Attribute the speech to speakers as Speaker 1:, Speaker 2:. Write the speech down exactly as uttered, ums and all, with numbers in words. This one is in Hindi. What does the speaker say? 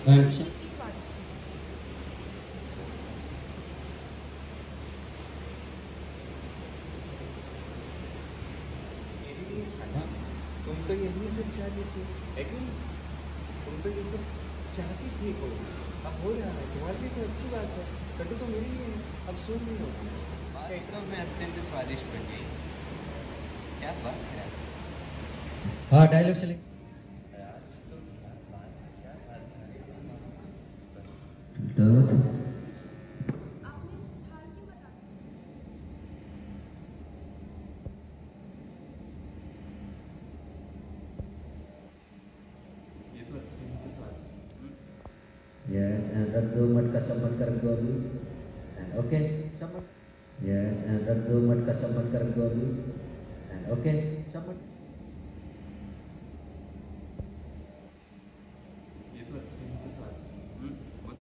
Speaker 1: And
Speaker 2: तुम तो यही सब चाहती थी, है कि नहीं? तुम तो ये सब चाहती थी को, अब हो रहा है तुम्हारे लिए, तो अच्छी बात है। कटु तो मेरी ही है, अब सुन नहीं होगा। एकदम में अत्यंत स्वादिष्ट बन गई। क्या बात है यार।
Speaker 1: हाँ डायलॉग चले।
Speaker 2: आज तो क्या बात है, क्या बात है। ये तो अत्यंत स्वादिष्ट।
Speaker 1: Yes, and ragdu matka samatkar gobi. And okay, samat. Yes, and ragdu matka samatkar gobi. And okay, samat.